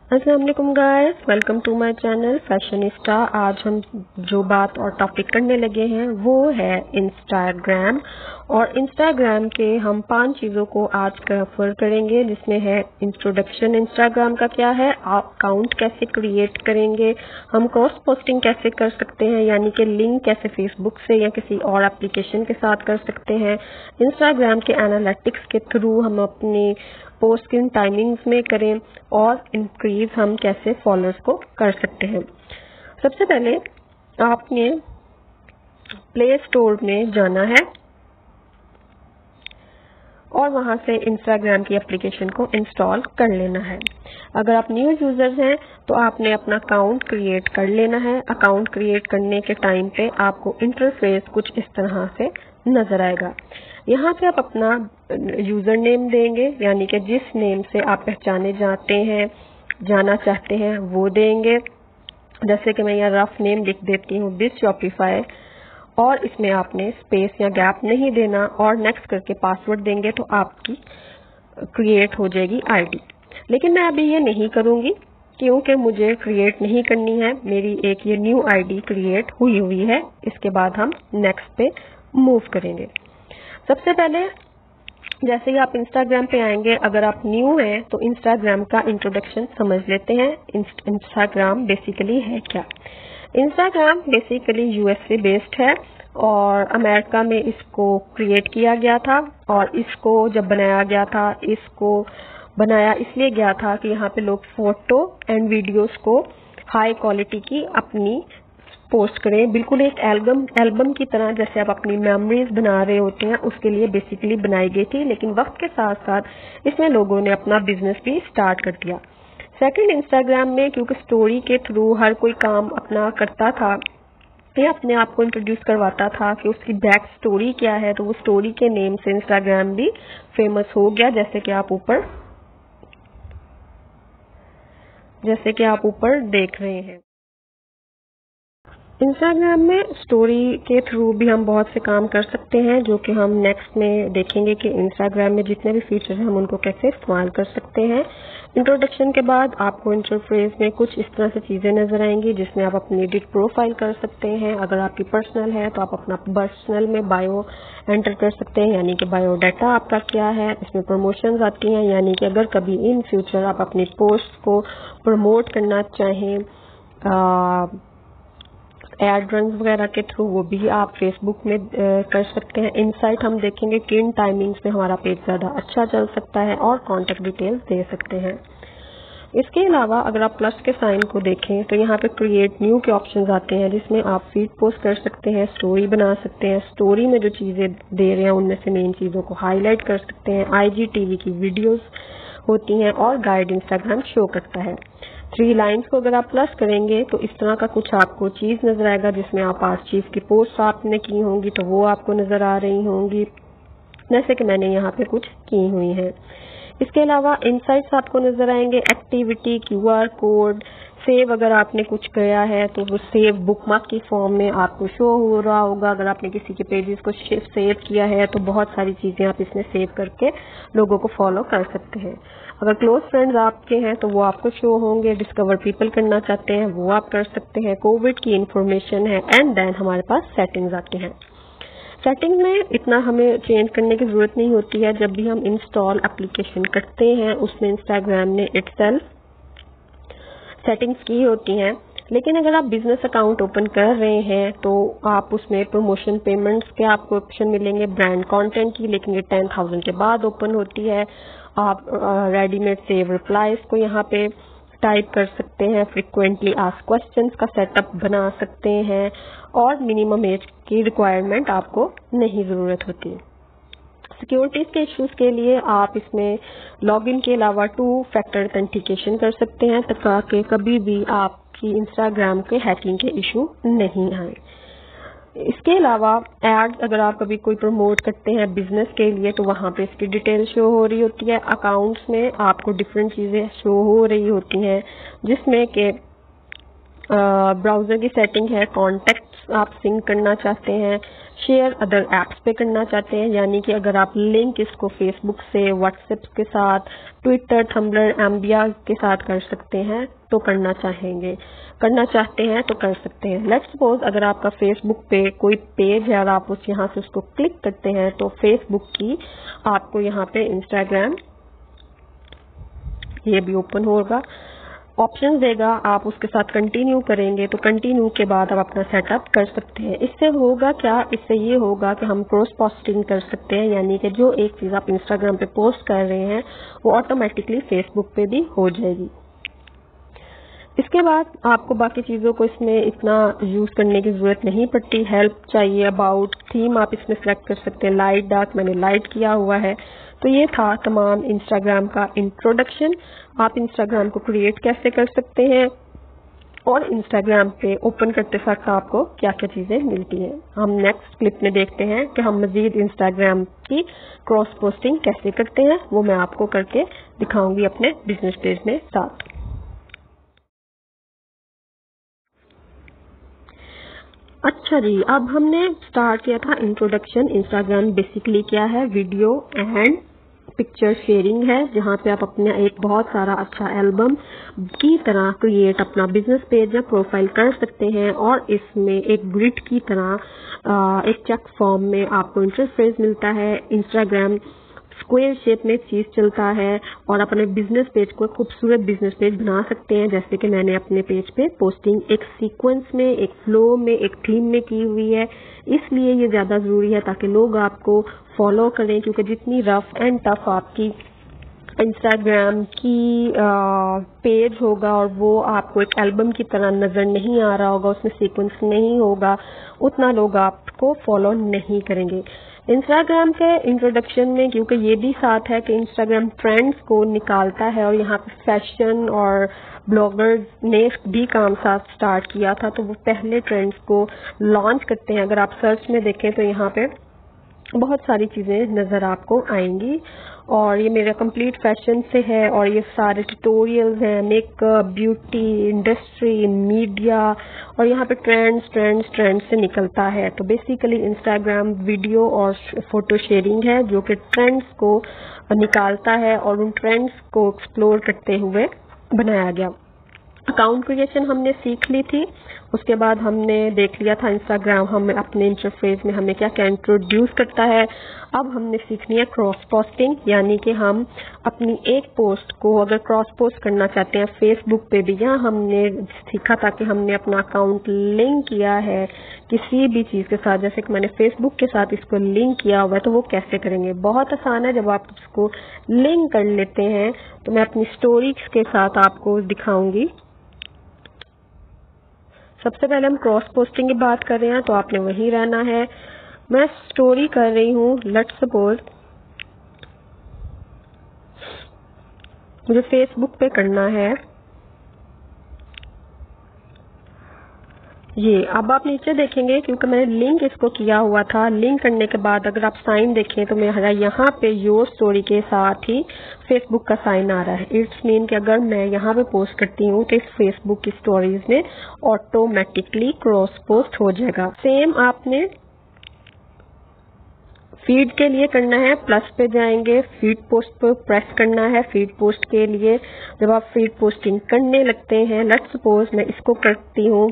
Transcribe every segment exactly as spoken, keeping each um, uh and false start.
अस्सलाम वालेकुम guys, welcome to my channel fashionista. आज हम जो बात और टॉपिक करने लगे हैं वो है इंस्टाग्राम। और इंस्टाग्राम के हम पांच चीज़ों को आज कवर करेंगे, जिसमें है इंट्रोडक्शन इंस्टाग्राम का क्या है, अकाउंट कैसे क्रिएट करेंगे, हम क्रॉस पोस्टिंग कैसे कर सकते हैं यानी कि लिंक कैसे फेसबुक से या किसी और एप्लीकेशन के साथ कर सकते हैं, इंस्टाग्राम के एनालिटिक्स के थ्रू हम अपनी पोस्ट किन टाइमिंग्स में करें और इंक्रीज हम कैसे फॉलोअर्स को कर सकते हैं। सबसे पहले आपने प्ले स्टोर में जाना है और वहां से इंस्टाग्राम की एप्लीकेशन को इंस्टॉल कर लेना है। अगर आप न्यू यूजर्स हैं तो आपने अपना अकाउंट क्रिएट कर लेना है। अकाउंट क्रिएट करने के टाइम पे आपको इंटरफेस कुछ इस तरह से नजर आएगा। यहाँ पे आप अपना यूजर नेम देंगे, यानी कि जिस नेम से आप पहचाने जाते हैं जाना चाहते हैं वो देंगे। जैसे कि मैं यहाँ रफ नेम लिख देती हूँ, दिस शॉपिफाई, और इसमें आपने स्पेस या गैप नहीं देना और नेक्स्ट करके पासवर्ड देंगे तो आपकी क्रिएट हो जाएगी आईडी। लेकिन मैं अभी ये नहीं करूँगी क्योंकि मुझे क्रिएट नहीं करनी है, मेरी एक ये न्यू आईडी क्रिएट हुई हुई है। इसके बाद हम नेक्स्ट पे मूव करेंगे। सबसे पहले जैसे ही आप इंस्टाग्राम पे आएंगे, अगर आप न्यू हैं तो इंस्टाग्राम का इंट्रोडक्शन समझ लेते हैं। इंस्टाग्राम बेसिकली है क्या? इंस्टाग्राम बेसिकली यूएसए बेस्ड है और अमेरिका में इसको क्रिएट किया गया था। और इसको जब बनाया गया था, इसको बनाया इसलिए गया था कि यहाँ पे लोग फोटो एंड वीडियोस को हाई क्वालिटी की अपनी पोस्ट करें, बिल्कुल एक एल्बम एल्बम की तरह, जैसे आप अपनी मेमोरीज बना रहे होते हैं उसके लिए बेसिकली बनाई गई थी। लेकिन वक्त के साथ साथ इसमें लोगों ने अपना बिजनेस भी स्टार्ट कर दिया। सेकंड, इंस्टाग्राम में क्योंकि स्टोरी के थ्रू हर कोई काम अपना करता था, ये अपने आप को इंट्रोड्यूस करवाता था कि उसकी बैक स्टोरी क्या है, तो वो स्टोरी के नेम से इंस्टाग्राम भी फेमस हो गया। जैसे कि आप ऊपर जैसे कि आप ऊपर देख रहे हैं। इंस्टाग्राम में स्टोरी के थ्रू भी हम बहुत से काम कर सकते हैं, जो कि हम नेक्स्ट में देखेंगे कि इंस्टाग्राम में जितने भी फीचर हैं हम उनको कैसे इस्तेमाल कर सकते हैं। इंट्रोडक्शन के बाद आपको इंटरफेस में कुछ इस तरह से चीज़ें नजर आएंगी जिसमें आप अपनी एडिट प्रोफाइल कर सकते हैं। अगर आपकी पर्सनल है तो आप अपना पर्सनल में बायो एंटर कर सकते हैं, यानी कि बायो डाटा आपका क्या है। इसमें प्रमोशंस आती हैं, यानी कि अगर कभी इन फ्यूचर आप अपनी पोस्ट को प्रमोट करना चाहें आ, एड रन वगैरह के थ्रू, वो भी आप फेसबुक में आ, कर सकते हैं। इनसाइट हम देखेंगे किन टाइमिंग्स में हमारा पेज ज़्यादा अच्छा चल सकता है और कॉन्टेक्ट डिटेल्स दे सकते हैं। इसके अलावा अगर आप प्लस के साइन को देखें तो यहाँ पे क्रिएट न्यू के ऑप्शंस आते हैं, जिसमें आप फीड पोस्ट कर सकते हैं, स्टोरी बना सकते हैं। स्टोरी में जो चीज़ें दे रहे हैं उनमें से मेन चीज़ों को हाईलाइट कर सकते हैं। आईजीटीवी की वीडियोस होती हैं और गाइड इंस्टाग्राम शो करता है। थ्री लाइन्स को अगर आप प्लस करेंगे तो इस तरह का कुछ आपको चीज़ नजर आएगा, जिसमें आप आर्चीव की पोस्ट आपने की होंगी तो वो आपको नजर आ रही होंगी, जैसे कि मैंने यहाँ पे कुछ की हुई है। इसके अलावा इनसाइट्स आपको नजर आएंगे, एक्टिविटी, क्यूआर कोड, सेव, अगर आपने कुछ किया है तो वो सेव बुकमार्क की फॉर्म में आपको शो हो रहा होगा। अगर आपने किसी के पेजेस को सेव किया है तो बहुत सारी चीज़ें आप इसमें सेव करके लोगों को फॉलो कर सकते हैं। अगर क्लोज फ्रेंड्स आपके हैं तो वो आपको शो होंगे। डिस्कवर पीपल करना चाहते हैं वो आप कर सकते हैं। कोविड की इंफॉर्मेशन है। एंड देन हमारे पास सेटिंग्स आती हैं। सेटिंग में इतना हमें चेंज करने की ज़रूरत नहीं होती है। जब भी हम इंस्टॉल एप्लीकेशन करते हैं उसमें इंस्टाग्राम ने इटसेल्फ सेटिंग्स की होती हैं। लेकिन अगर आप बिजनेस अकाउंट ओपन कर रहे हैं तो आप उसमें प्रमोशन पेमेंट्स के आपको ऑप्शन मिलेंगे, ब्रांड कंटेंट की, लेकिन ये टेन थाउजेंड के बाद ओपन होती है। आप रेडीमेड सेव रिप्लाईज को यहाँ पे टाइप कर सकते हैं। फ्रिक्वेंटली आस्क्ड क्वेश्चंस का सेटअप बना सकते हैं और मिनिमम एज की रिक्वायरमेंट आपको नहीं ज़रूरत होती। सिक्योरिटीज के इश्यूज के लिए आप इसमें लॉगिन के अलावा टू फैक्टर ऑथेंटिकेशन कर सकते हैं ताकि कभी भी आपकी इंस्टाग्राम के हैकिंग के इशू नहीं आए। इसके अलावा एड अगर आप कभी कोई प्रमोट करते हैं बिजनेस के लिए तो वहाँ पे इसकी डिटेल शो हो रही होती है। अकाउंट्स में आपको डिफरेंट चीज़ें शो हो रही होती हैं, जिसमें कि ब्राउज़र की सेटिंग है, कॉन्टेक्ट्स लिंक्स आप सिंक करना चाहते हैं, शेयर अदर ऐप्स पे करना चाहते हैं, यानी कि अगर आप लिंक इसको फेसबुक से, व्हाट्सएप के साथ, ट्विटर, थंबलर, एम्बिया के साथ कर सकते हैं तो करना चाहेंगे करना चाहते हैं तो कर सकते हैं। लेट्स सपोज अगर आपका फेसबुक पे कोई पेज है और आप उस यहाँ से उसको क्लिक करते हैं तो फेसबुक की आपको यहाँ पे इंस्टाग्राम ये भी ओपन होगा, ऑप्शन देगा, आप उसके साथ कंटिन्यू करेंगे तो कंटिन्यू के बाद आप अपना सेटअप कर सकते हैं। इससे होगा क्या, इससे ये होगा कि हम क्रॉस पोस्टिंग कर सकते हैं, यानी कि जो एक चीज़ आप इंस्टाग्राम पे पोस्ट कर रहे हैं वो ऑटोमेटिकली फेसबुक पे भी हो जाएगी। इसके बाद आपको बाकी चीज़ों को इसमें इतना यूज़ करने की ज़रूरत नहीं पड़ती। हेल्प चाहिए, अबाउट, थीम आप इसमें सेलेक्ट कर सकते हैं, लाइट, डार्क मैंने लाइट किया हुआ है। तो ये था तमाम इंस्टाग्राम का इंट्रोडक्शन। आप इंस्टाग्राम को क्रिएट कैसे कर सकते हैं और इंस्टाग्राम पे ओपन करते वक्त आपको क्या क्या चीज़ें मिलती हैं। हम नेक्स्ट क्लिप में देखते हैं कि हम मज़ीद इंस्टाग्राम की क्रॉस पोस्टिंग कैसे करते हैं, वो मैं आपको करके दिखाऊंगी अपने बिजनेस पेज में साथ। अच्छा जी, अब हमने स्टार्ट किया था इंट्रोडक्शन। इंस्टाग्राम बेसिकली क्या है, वीडियो एंड पिक्चर शेयरिंग है, जहाँ पे आप अपने एक बहुत सारा अच्छा एल्बम की तरह क्रिएट अपना बिजनेस पेज या प्रोफाइल कर सकते हैं और इसमें एक ग्रिड की तरह एक चेक फॉर्म में आपको इंटरफेस मिलता है। इंस्टाग्राम स्क्वायर शेप में चीज चलता है और अपने बिजनेस पेज को खूबसूरत बिजनेस पेज बना सकते हैं, जैसे कि मैंने अपने पेज पे पोस्टिंग एक सीक्वेंस में, एक फ्लो में, एक थीम में की हुई है। इसलिए ये ज्यादा जरूरी है ताकि लोग आपको फॉलो करें, क्योंकि जितनी रफ एंड टफ आपकी इंस्टाग्राम की आ, पेज होगा और वो आपको एक एल्बम की तरह नजर नहीं आ रहा होगा, उसमें सीक्वेंस नहीं होगा, उतना लोग आपको फॉलो नहीं करेंगे। इंस्टाग्राम के इंट्रोडक्शन में क्योंकि ये भी साथ है कि इंस्टाग्राम ट्रेंड्स को निकालता है और यहाँ पे फैशन और ब्लॉगर्स ने भी काम साथ स्टार्ट किया था, तो वो पहले ट्रेंड्स को लॉन्च करते हैं। अगर आप सर्च में देखें तो यहाँ पे बहुत सारी चीज़ें नज़र आपको आएंगी और ये मेरा कंप्लीट फैशन से है और ये सारे ट्यूटोरियल्स हैं, मेकअप, ब्यूटी, इंडस्ट्री, मीडिया और यहाँ पे ट्रेंड्स ट्रेंड्स ट्रेंड्स से निकलता है। तो बेसिकली इंस्टाग्राम वीडियो और फोटो शेयरिंग है जो कि ट्रेंड्स को निकालता है और उन ट्रेंड्स को एक्सप्लोर करते हुए बनाया गया। अकाउंट क्रिएशन हमने सीख ली थी, उसके बाद हमने देख लिया था इंस्टाग्राम हमें अपने इंटरफेस में हमें क्या क्या इंट्रोड्यूस करता है। अब हमने सीखनी है क्रॉस पोस्टिंग, यानी कि हम अपनी एक पोस्ट को अगर क्रॉस पोस्ट करना चाहते हैं फेसबुक पे भी, यहाँ हमने सीखा था कि हमने अपना अकाउंट लिंक किया है किसी भी चीज़ के साथ, जैसे कि मैंने फेसबुक के साथ इसको लिंक किया हुआ है, तो वो कैसे करेंगे। बहुत आसान है, जब आप इसको लिंक कर लेते हैं तो मैं अपनी स्टोरीज के साथ आपको दिखाऊंगी। सबसे पहले हम क्रॉस पोस्टिंग की बात कर रहे हैं तो आपने वहीं रहना है। मैं स्टोरी कर रही हूँ, लेट्स सपोज मुझे फेसबुक पे करना है ये। अब आप नीचे देखेंगे क्योंकि मैंने लिंक इसको किया हुआ था, लिंक करने के बाद अगर आप साइन देखें तो मेरा यहाँ पे योर स्टोरी के साथ ही फेसबुक का साइन आ रहा है। इट्स मीन कि अगर मैं यहाँ पे पोस्ट करती हूँ तो इस फेसबुक की स्टोरीज में ऑटोमेटिकली क्रॉस पोस्ट हो जाएगा। सेम आपने फीड के लिए करना है, प्लस पे जाएंगे, फीड पोस्ट पर प्रेस करना है। फीड पोस्ट के लिए जब आप फीड पोस्टिंग करने लगते हैं, लेट्स सपोज मैं इसको करती हूँ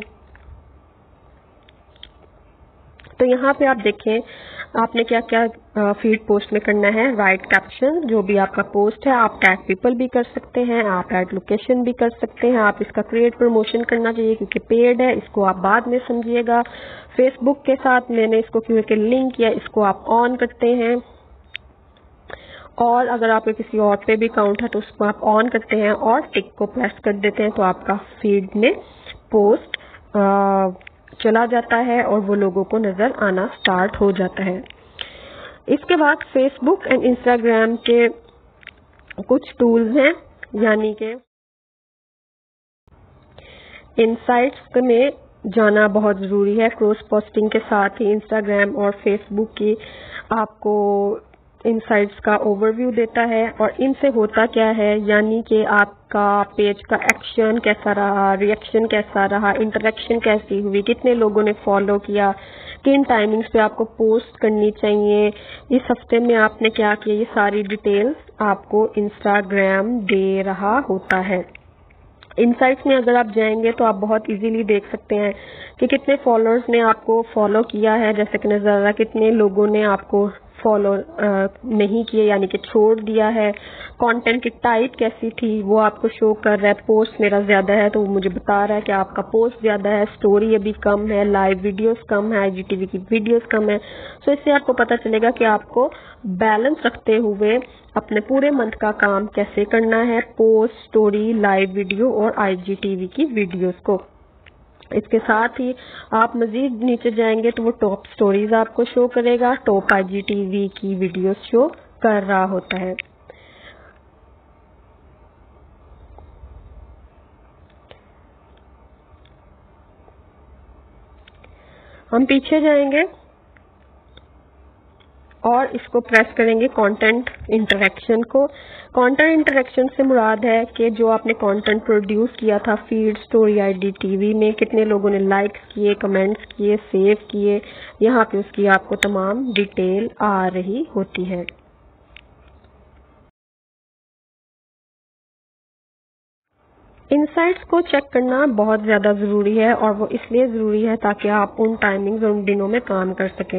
तो यहाँ पे आप देखें आपने क्या क्या फीड पोस्ट में करना है। राइट कैप्शन, जो भी आपका पोस्ट है आप टैग पीपल भी कर सकते हैं, आप ऐड लोकेशन भी कर सकते हैं, आप इसका क्रिएट प्रमोशन करना चाहिए क्योंकि पेड है, इसको आप बाद में समझिएगा। फेसबुक के साथ मैंने इसको क्योंकि लिंक किया, इसको आप ऑन करते हैं और अगर आपके किसी और पे भी अकाउंट है तो उसको आप ऑन करते हैं और टिक को प्रेस कर देते हैं तो आपका फीड में पोस्ट आ, चला जाता है और वो लोगों को नजर आना स्टार्ट हो जाता है। इसके बाद फेसबुक एंड इंस्टाग्राम के कुछ टूल्स हैं, यानी कि इनसाइट्स में जाना बहुत जरूरी है। क्रॉस पोस्टिंग के साथ ही इंस्टाग्राम और फेसबुक की आपको इनसाइट्स का ओवरव्यू देता है और इनसे होता क्या है, यानी कि आपका पेज का एक्शन कैसा रहा, रिएक्शन कैसा रहा, इंटरेक्शन कैसी हुई, कितने लोगों ने फॉलो किया, किन टाइमिंग्स पे आपको पोस्ट करनी चाहिए, इस हफ्ते में आपने क्या किया, ये सारी डिटेल्स आपको इंस्टाग्राम दे रहा होता है। इनसाइट्स में अगर आप जाएंगे तो आप बहुत इजीली देख सकते हैं कि कितने फॉलोअर्स ने आपको फॉलो किया है, जैसे कि नजर आ रहा, कितने लोगों ने आपको फॉलो नहीं किए यानी कि छोड़ दिया है, कंटेंट की टाइप कैसी थी वो आपको शो कर रहा है। पोस्ट मेरा ज्यादा है तो वो मुझे बता रहा है कि आपका पोस्ट ज्यादा है, स्टोरी अभी कम है, लाइव वीडियोस कम है, आईजीटीवी की वीडियोस कम है। सो इससे आपको पता चलेगा कि आपको बैलेंस रखते हुए अपने पूरे मंथ का काम कैसे करना है, पोस्ट, स्टोरी, लाइव वीडियो और आईजीटीवी की वीडियोस को। इसके साथ ही आप मजीद नीचे जाएंगे तो वो टॉप स्टोरीज आपको शो करेगा, टॉप आईजीटीवी की वीडियोस शो कर रहा होता है। हम पीछे जाएंगे और इसको प्रेस करेंगे कंटेंट इंटरेक्शन को। कंटेंट इंटरेक्शन से मुराद है कि जो आपने कंटेंट प्रोड्यूस किया था फीड, स्टोरी, आईजीटीवी में, कितने लोगों ने लाइक्स किए, कमेंट्स किए, सेव किए, यहाँ पे उसकी आपको तमाम डिटेल आ रही होती है। इनसाइट्स को चेक करना बहुत ज्यादा जरूरी है और वो इसलिए जरूरी है ताकि आप उन टाइमिंग्स और उन दिनों में काम कर सकें।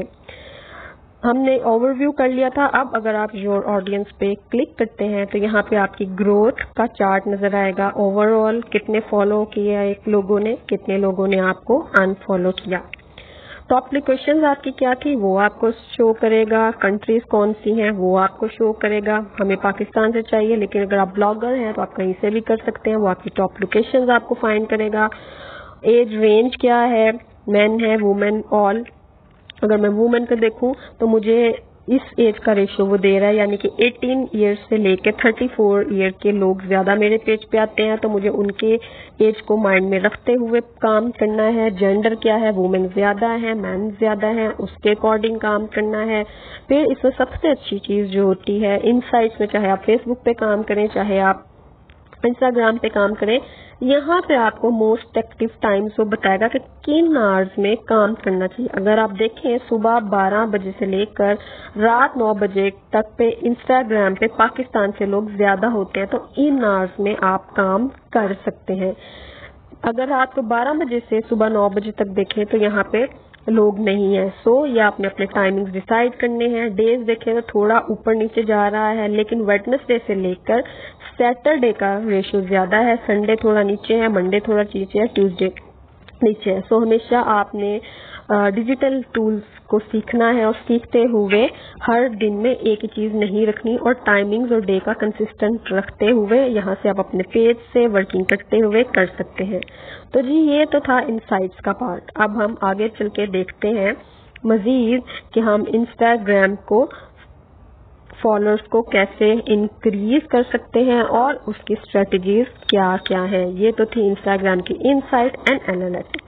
हमने ओवरव्यू कर लिया था। अब अगर आप योर ऑडियंस पे क्लिक करते हैं तो यहाँ पे आपकी ग्रोथ का चार्ट नजर आएगा। ओवरऑल कितने फॉलो किया एक लोगों ने, कितने लोगों ने आपको अनफॉलो किया। टॉप लोकेशंस आपकी क्या थी वो आपको शो करेगा, कंट्रीज कौन सी हैं वो आपको शो करेगा। हमें पाकिस्तान से चाहिए लेकिन अगर आप ब्लॉगर हैं तो आप कहीं से भी कर सकते हैं, वो आपकी टॉप लोकेशंस आपको फाइंड करेगा। एज रेंज क्या है, मैन है, वुमेन, ऑल। अगर मैं वुमेन का देखूं तो मुझे इस एज का रेशियो वो दे रहा है, यानी कि अठारह ईयर से लेकर चौंतीस ईयर के लोग ज्यादा मेरे पेज पे आते हैं, तो मुझे उनके एज को माइंड में रखते हुए काम करना है। जेंडर क्या है, वुमेन ज्यादा है, मैन ज्यादा है, उसके अकॉर्डिंग काम करना है। फिर इसमें सबसे अच्छी चीज जो होती है इनसाइट्स में, चाहे आप फेसबुक पे काम करें, चाहे आप इंस्टाग्राम पे काम करें, यहाँ पे आपको मोस्ट एक्टिव टाइम्स वो बताएगा कि किन आवर्स में काम करना चाहिए। अगर आप देखें सुबह बारह बजे से लेकर रात नौ बजे तक पे इंस्टाग्राम पे पाकिस्तान से लोग ज्यादा होते हैं, तो इन आवर्स में आप काम कर सकते हैं। अगर रात को बारह बजे से सुबह नौ बजे तक देखें तो यहाँ पे लोग नहीं है। सो ये आपने अपने टाइमिंग्स डिसाइड करने हैं। डेज देखें तो थोड़ा ऊपर नीचे जा रहा है, लेकिन वेडनेसडे से लेकर सैटरडे का रेशियो ज्यादा है, संडे थोड़ा नीचे है, मंडे थोड़ा नीचे है, ट्यूसडे नीचे है। सो हमेशा आपने डिजिटल टूल्स को सीखना है और सीखते हुए हर दिन में एक ही चीज नहीं रखनी और टाइमिंग्स और डे का कंसिस्टेंट रखते हुए यहाँ से आप अपने पेज से वर्किंग करते हुए कर सकते हैं। तो जी ये तो था इनसाइट्स का पार्ट। अब हम आगे चल के देखते हैं मजीद कि हम इंस्टाग्राम को फॉलोअर्स को कैसे इंक्रीज कर सकते हैं और उसकी स्ट्रेटजीज क्या क्या है। ये तो थी इंस्टाग्राम की इनसाइट एंड एनालिटिक्स।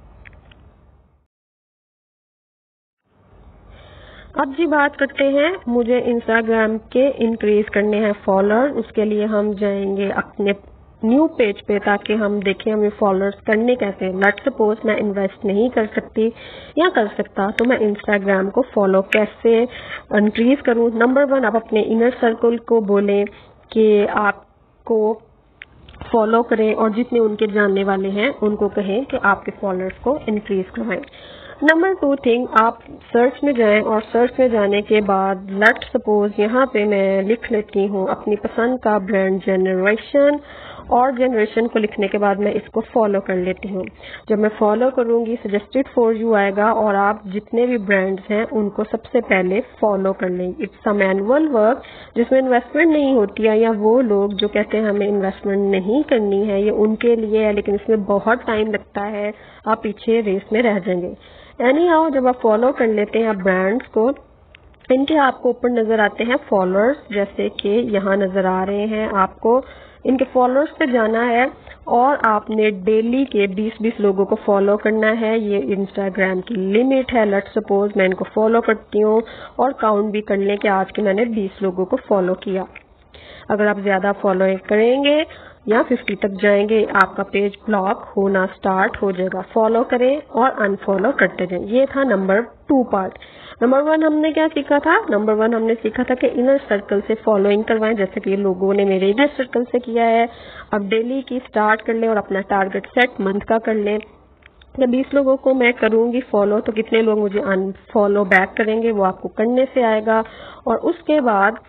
अब जी बात करते हैं, मुझे इंस्टाग्राम के इंक्रीज करने हैं फॉलोअर। उसके लिए हम जाएंगे अपने न्यू पेज पे ताकि हम देखें हमें फॉलोअर्स करने कैसे हैं। लेट्स सपोज मैं इन्वेस्ट नहीं कर सकती या कर सकता, तो मैं इंस्टाग्राम को फॉलो कैसे इंक्रीज करूं। नंबर वन, आप अपने इनर सर्कल को बोलें कि आपको फॉलो करें और जितने उनके जानने वाले हैं उनको कहें कि आपके फॉलोअर्स को इंक्रीज करवाएं। नंबर टू थिंग, आप सर्च में जाएं और सर्च में जाने के बाद लेट सपोज यहाँ पे मैं लिख लेती हूँ अपनी पसंद का ब्रांड जनरेशन, और जनरेशन को लिखने के बाद मैं इसको फॉलो कर लेती हूँ। जब मैं फॉलो करूंगी सजेस्टेड फॉर यू आएगा और आप जितने भी ब्रांड्स हैं उनको सबसे पहले फॉलो कर लेंगे। इट्स अ मैनुअल वर्क जिसमें इन्वेस्टमेंट नहीं होती है, या वो लोग जो कहते हैं हमें इन्वेस्टमेंट नहीं करनी है ये उनके लिए है, लेकिन इसमें बहुत टाइम लगता है, आप पीछे रेस में रह जाएंगे। एनी हाउ, जब आप फॉलो कर लेते हैं ब्रांड्स को, इनके आपको ऊपर नजर आते हैं फॉलोअर्स, जैसे कि यहाँ नजर आ रहे हैं आपको इनके फॉलोअर्स पे जाना है और आपने डेली के बीस बीस लोगों को फॉलो करना है। ये इंस्टाग्राम की लिमिट है। लेट्स सपोज मैं इनको फॉलो करती हूँ और काउंट भी कर लें कि आज के मैंने बीस लोगों को फॉलो किया। अगर आप ज्यादा फॉलो करेंगे या पचास तक जाएंगे, आपका पेज ब्लॉक होना स्टार्ट हो जाएगा। फॉलो करें और अनफॉलो करते जाएं। ये था number two part. Number one हमने क्या सीखा था? नंबर वन हमने सीखा था कि इनर सर्कल से फॉलोइंग करवाएं, जैसे कि लोगों ने मेरे इनर सर्कल से किया है। अब डेली की स्टार्ट कर लें और अपना टारगेट सेट मंथ का कर लें। जब बीस लोगों को मैं करूंगी फॉलो तो कितने लोग मुझे अनफॉलो बैक करेंगे, वो आपको करने से आएगा। और उसके बाद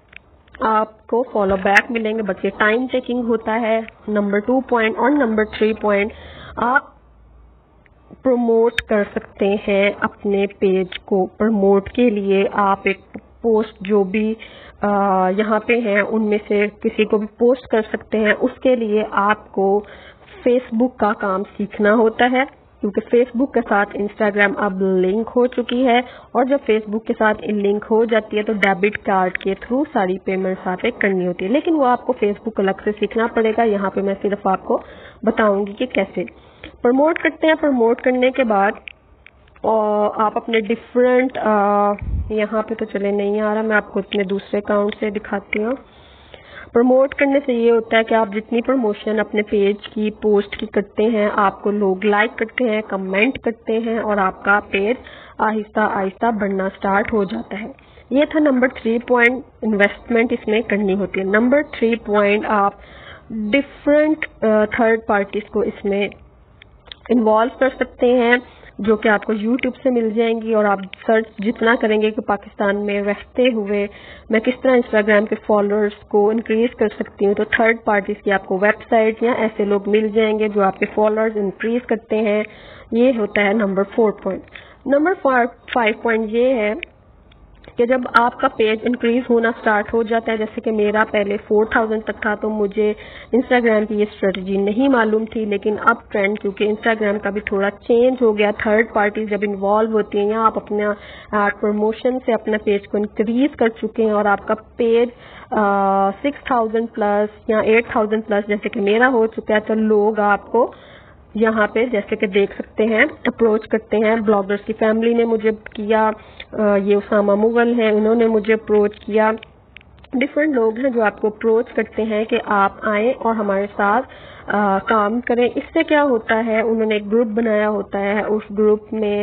आपको फॉलो बैक मिलेंगे, बट ये टाइम टेकिंग होता है। नंबर टू पॉइंट और नंबर थ्री पॉइंट, आप प्रमोट कर सकते हैं अपने पेज को। प्रमोट के लिए आप एक पोस्ट जो भी यहाँ पे हैं उनमें से किसी को भी पोस्ट कर सकते हैं। उसके लिए आपको फेसबुक का काम सीखना होता है, क्योंकि फेसबुक के साथ इंस्टाग्राम अब लिंक हो चुकी है। और जब फेसबुक के साथ लिंक हो जाती है तो डेबिट कार्ड के थ्रू सारी पेमेंट्स आपे करनी होती है, लेकिन वो आपको फेसबुक अलग से सीखना पड़ेगा। यहाँ पे मैं सिर्फ आपको बताऊंगी कि कैसे प्रमोट करते हैं। प्रमोट करने के बाद और आप अपने डिफरेंट, यहाँ पे तो चले नहीं आ रहा, मैं आपको अपने दूसरे अकाउंट से दिखाती हूँ। प्रमोट करने से ये होता है कि आप जितनी प्रमोशन अपने पेज की पोस्ट की करते हैं, आपको लोग लाइक करते हैं, कमेंट करते हैं और आपका पेज आहिस्ता आहिस्ता बढ़ना स्टार्ट हो जाता है। ये था नंबर थ्री पॉइंट, इन्वेस्टमेंट इसमें करनी होती है। नंबर थ्री पॉइंट, आप डिफरेंट थर्ड पार्टीज को इसमें इन्वॉल्व कर सकते हैं, जो कि आपको यूट्यूब से मिल जाएंगी। और आप सर्च जितना करेंगे कि पाकिस्तान में रहते हुए मैं किस तरह इंस्टाग्राम के फॉलोअर्स को इंक्रीज कर सकती हूँ, तो थर्ड पार्टीज की आपको वेबसाइट या ऐसे लोग मिल जाएंगे जो आपके फॉलोअर्स इंक्रीज करते हैं। ये होता है number four point. Number five point ये है कि जब आपका पेज इंक्रीज होना स्टार्ट हो जाता है, जैसे कि मेरा पहले फोर थाउजेंड तक था तो मुझे इंस्टाग्राम की ये स्ट्रेटजी नहीं मालूम थी, लेकिन अब ट्रेंड क्योंकि इंस्टाग्राम का भी थोड़ा चेंज हो गया, थर्ड पार्टीज जब इन्वॉल्व होती हैं या आप अपना एड प्रमोशन से अपना पेज को इंक्रीज कर चुके हैं और आपका पेज सिक्स थाउजेंड प्लस या एट थाउजेंड प्लस जैसे कि मेरा हो चुका है, तो लोग आपको यहाँ पे जैसे कि देख सकते हैं अप्रोच करते हैं। ब्लॉगर्स की फैमिली ने मुझे किया, ये उसामा मुगल है, इन्होंने मुझे अप्रोच किया। डिफरेंट लोग हैं जो आपको अप्रोच करते हैं कि आप आए और हमारे साथ आ, काम करें। इससे क्या होता है, उन्होंने एक ग्रुप बनाया होता है, उस ग्रुप में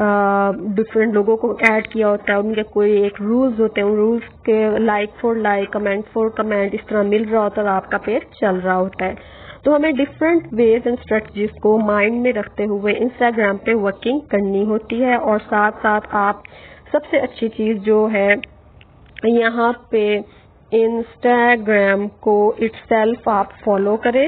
डिफरेंट लोगों को ऐड किया होता है, उनके कोई एक रूल्स होते हैं, उन रूल्स के like for like, comment for comment इस तरह मिल रहा होता है और आपका पेज चल रहा होता है। तो हमें डिफरेंट वेज एंड स्ट्रेटजीज को माइंड में रखते हुए इंस्टाग्राम पे वर्किंग करनी होती है। और साथ साथ आप सबसे अच्छी चीज जो है यहाँ पे इंस्टाग्राम को इटसेल्फ आप फॉलो करें।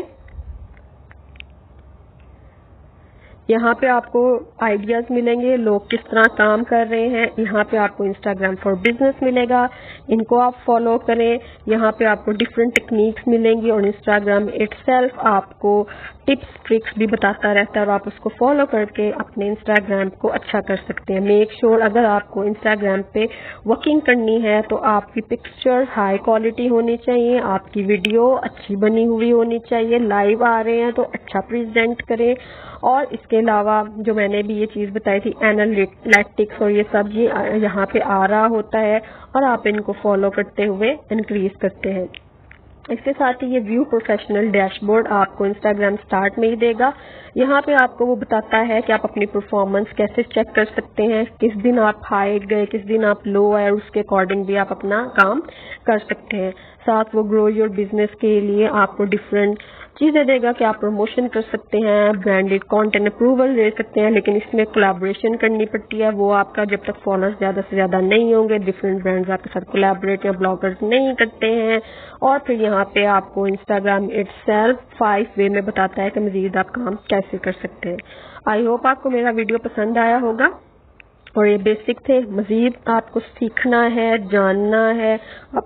यहाँ पे आपको आइडियाज मिलेंगे लोग किस तरह काम कर रहे हैं। यहाँ पे आपको इंस्टाग्राम फॉर बिजनेस मिलेगा, इनको आप फॉलो करें। यहाँ पे आपको डिफरेंट टेक्निक्स मिलेंगी और इंस्टाग्राम इटसेल्फ आपको टिप्स ट्रिक्स भी बताता रहता है और आप उसको फॉलो करके अपने इंस्टाग्राम को अच्छा कर सकते हैं। मेक श्योर अगर आपको इंस्टाग्राम पे वर्किंग करनी है तो आपकी पिक्चर हाई क्वालिटी होनी चाहिए, आपकी वीडियो अच्छी बनी हुई होनी चाहिए, लाइव आ रहे हैं तो अच्छा प्रेजेंट करें। और इसके अलावा जो मैंने भी ये चीज बताई थी एनालिटिक्स और ये सब ये यहाँ पे आ रहा होता है और आप इनको फॉलो करते हुए इंक्रीज करते हैं। इसके साथ ही ये व्यू प्रोफेशनल डैशबोर्ड आपको इंस्टाग्राम स्टार्ट में ही देगा। यहाँ पे आपको वो बताता है कि आप अपनी परफॉर्मेंस कैसे चेक कर सकते हैं, किस दिन आप हाई गए, किस दिन आप लो आए, उसके अकॉर्डिंग भी आप अपना काम कर सकते हैं। साथ वो ग्रो योर बिजनेस के लिए आपको डिफरेंट चीजें देगा कि आप प्रमोशन कर सकते हैं, ब्रांडेड कंटेंट अप्रूवल ले सकते हैं, लेकिन इसमें कोलैबोरेशन करनी पड़ती है। वो आपका जब तक फॉलोअर्स ज्यादा से ज्यादा नहीं होंगे, डिफरेंट ब्रांड्स आपके साथ कोलैबोरेट या ब्लॉगर्स नहीं करते हैं। और फिर यहाँ पे आपको इंस्टाग्राम इटसेल्फ फाइव वे में बताता है कि मजीद आप काम कैसे कर सकते हैं। आई होप आपको मेरा वीडियो पसंद आया होगा और ये बेसिक थे। मजीद आपको सीखना है, जानना है,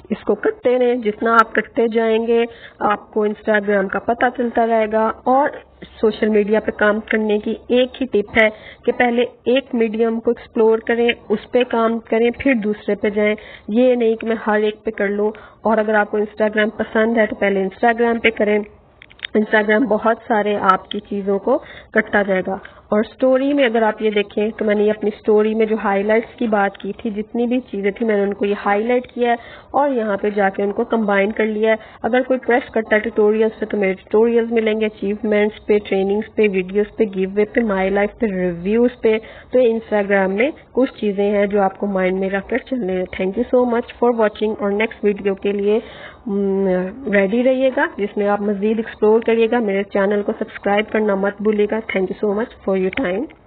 इसको करते रहें। जितना आप करते जाएंगे आपको इंस्टाग्राम का पता चलता रहेगा। और सोशल मीडिया पे काम करने की एक ही टिप है कि पहले एक मीडियम को एक्सप्लोर करें, उस पे काम करें, फिर दूसरे पे जाएं। ये नहीं कि मैं हर एक पे कर लूं। और अगर आपको इंस्टाग्राम पसंद है तो पहले इंस्टाग्राम पे करें। इंस्टाग्राम बहुत सारे आपकी चीज़ों को करता जाएगा। और स्टोरी में अगर आप ये देखें तो मैंने ये अपनी स्टोरी में जो हाइलाइट्स की बात की थी, जितनी भी चीज़ें थी मैंने उनको ये हाईलाइट किया है और यहाँ पे जाके उनको कंबाइन कर लिया है। अगर कोई प्रेस करता है ट्यूटोरियल्स पे तो मेरे ट्यूटोरियल्स मिलेंगे, अचीवमेंट्स पे, ट्रेनिंग्स पे, वीडियोस पे, गिव वे पे, माई लाइफ पे, रिव्यूज पे। तो इंस्टाग्राम में कुछ चीज़ें हैं जो आपको माइंड में रखकर चलने हैं। Thank you so much for watching. और नेक्स्ट वीडियो के लिए रेडी रहिएगा जिसमें आप मज़ीद एक्सप्लोर करिएगा। मेरे चैनल को सब्सक्राइब करना मत भूलिएगा। Thank you so much for your time.